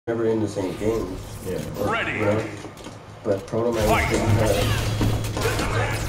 never in the same game. Yeah. Or, Ready. You know? But Proto Man was getting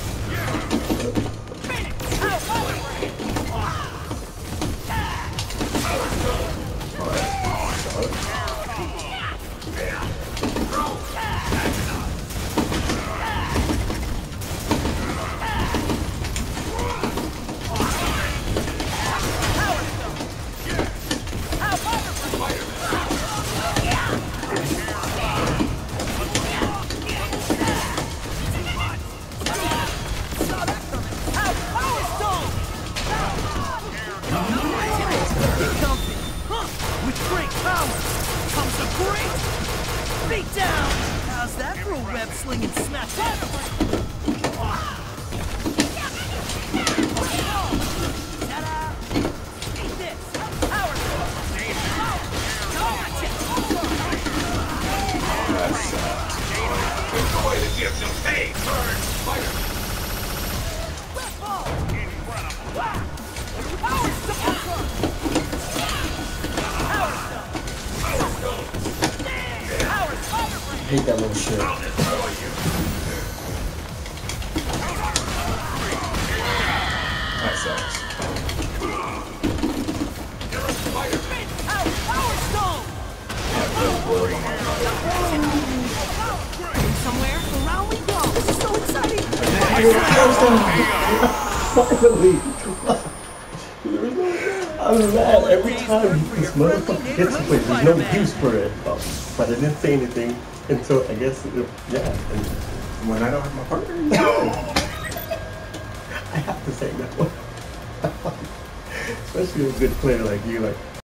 With great power comes a great beatdown! How's that for a web sling and smash? Eat this! Power! There's no way to get some pain. Fighter. I hate that little shit. I'll destroy you. That sucks. Somewhere around we go. This is so exciting. Finally! I'm mad every time this motherfucker gets away. There's no use for it. But I didn't say anything until I guess, yeah. And When I don't have my partner, I have to say no. Especially a good player like you, like.